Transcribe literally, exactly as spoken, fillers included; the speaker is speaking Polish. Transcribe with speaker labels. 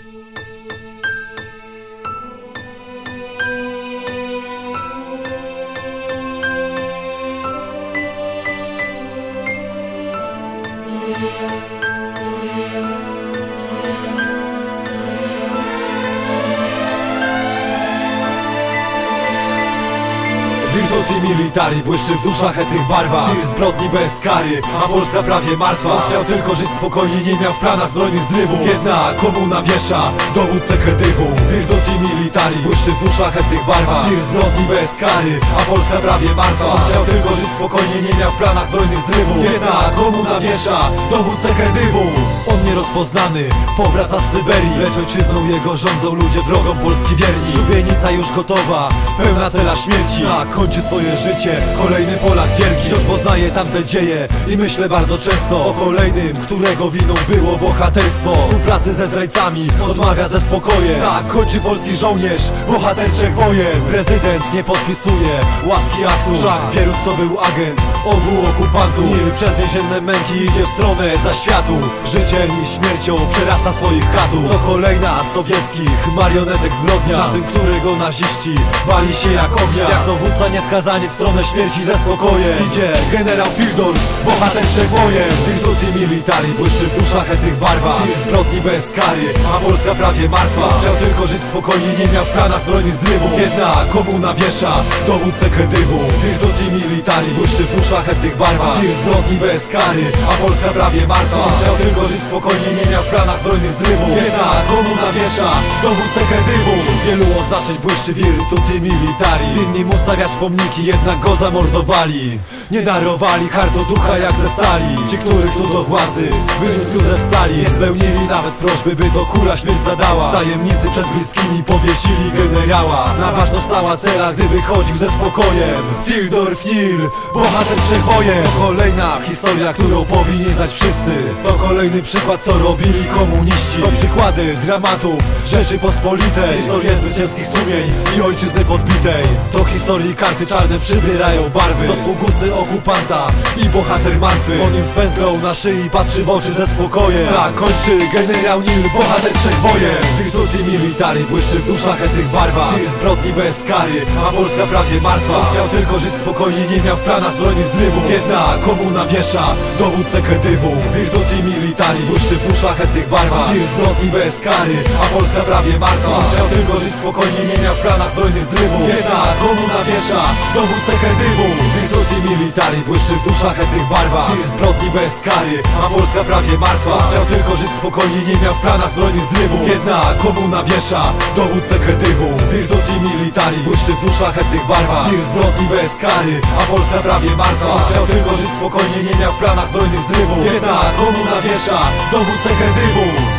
Speaker 1: Virtuti militari błyszczy w szlachetnych barwach. Wir zbrodni bez kary, a Polska prawie martwa. On chciał tylko żyć spokojnie, nie miał w planach zbrojnych zrywów. Jedna komuna wiesza dowódcę kredywu. Virtuti militari błyszczy w szlachetnych barwach. Wir zbrodni bez kary, a Polska prawie martwa. On chciał tylko żyć spokojnie, nie miał w planach zbrojnych zrywów. Jedna komuna wiesza dowódcę kredywu. On nierozpoznany powraca z Syberii, lecz ojczyzną jego rządzą ludzie wrogom Polski wierni. Szubienica już gotowa, pełna cela śmierci. Tak kończy swoje życie kolejny Polak wielki. Wciąż poznaje tamte dzieje i myślę bardzo często o kolejnym, którego winą było bohaterstwo. Współpracy ze zdrajcami odmawia ze spokojem. Tak kończy polski żołnierz bohater trzech wojen. Prezydent nie podpisuje łaski aktu, wszak Bierut to był agent obu okupantów. Nil przez więzienne męki idzie w stronę zaświatów. Życiem i śmiercią przerasta swoich katów. To kolejna z sowieckich marionetek zbrodnia, na tym, którego naziści bali się jak ognia. Jak dowódca nieskazanie w stronę śmierci ze spokojem idzie generał Fildorf, bohater trzech wojen. Virtuti militari błyszczy w szlachetnych barwach. Wir zbrodni bez kary, a Polska prawie martwa. Chciał tylko żyć spokojnie, nie miał w planach zbrojnych zrywów. Jedna komuna wiesza dowódcę kredywu. Virtuti militari błyszczy w szlachetnych barwach. Wir zbrodni bez kary, a Polska prawie martwa. Chciał tylko żyć spokojnie, nie miał w planach zbrojnych zrywów. Jedna komuna wiesza dowódcę kredywu. Wśród wielu oznaczeń błyszczy Virtuti militari. Winni mu stawiać pomniki, jednak go zamordowali. Nie darowali harto ducha jak ze stali. Ci, których tu do władzy wyniósł ze stali, nie spełnili nawet prośby, by to kula śmierć zadała. W tajemnicy przed bliskimi powiesili generała. Na baczność stała cela, gdy wychodził ze spokojem. Fildorf Nil, bohater trzech wojen. To kolejna historia, którą powinni znać wszyscy. To kolejny przykład, co robili komuniści. To przykłady dramatów Rzeczypospolitej. Historie zwycięskich sumień i ojczyzny podbitej. To historii karty czarne przybierają barwy. To sługusy okupanta i bohater martwy. Po nim z pętlą na szyi patrzy w oczy ze spokojem. Tak kończy generał Nil, bohater trzech wojen. Virtuti militari błyszczy w szlachetnych barwach. Wir zbrodni bez kary, a Polska prawie martwa. On chciał tylko żyć spokojnie, nie miał w planach zbrojnych zrywów. Jedna komuna wiesza dowódcę kredywu. Virtuti militari błyszczy w szlachetnych barwach. Wir zbrodni bez kary, a Polska prawie martwa. On chciał tylko żyć spokojnie, nie miał w planach zbrojnych zrywów. Jedna komuna wiesza dowódcę kredywu. Virtuti militari błyszczy w szlachetnych barwach. Wir zbrodni bez kary, a Polska prawie martwa. On chciał tylko żyć spokojnie, nie miał w planach zbrojnych zrywów. Jedna komuna wiesza dowódcę kredywu. Virtuti militari błyszczy w szlachetnych barwach. Wir zbrodni bez kary, a Polska prawie martwa. On chciał tylko żyć spokojnie, nie miał w planach zbrojnych zrywów. Jedna komuna wiesza dowódcę kredywu.